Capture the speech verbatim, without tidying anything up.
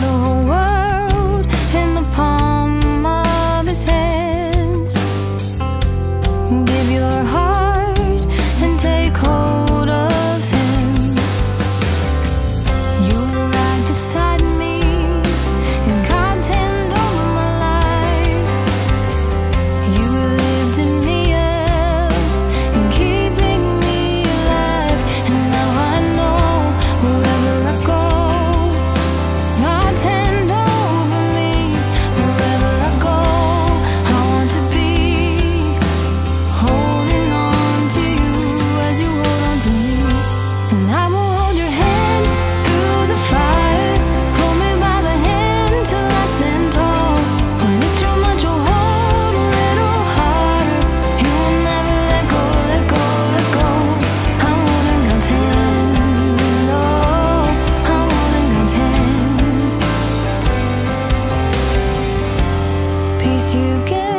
the whole world in the palm of his hand. Give your heart and take hold of him. You were right beside me in God's hand over my life. You lived in me up and keeping me alive. And now I know wherever I go, God's hand over me. Wherever I go, I want to be holding on to you as you hold on to me. And I will hold your hand through the fire. Hold me by the hand till I stand tall. When it's too much, you'll hold a little harder. You will never let go, let go, let go. I'm holding God's hand. Oh, I'm holding God's hand. Peace you get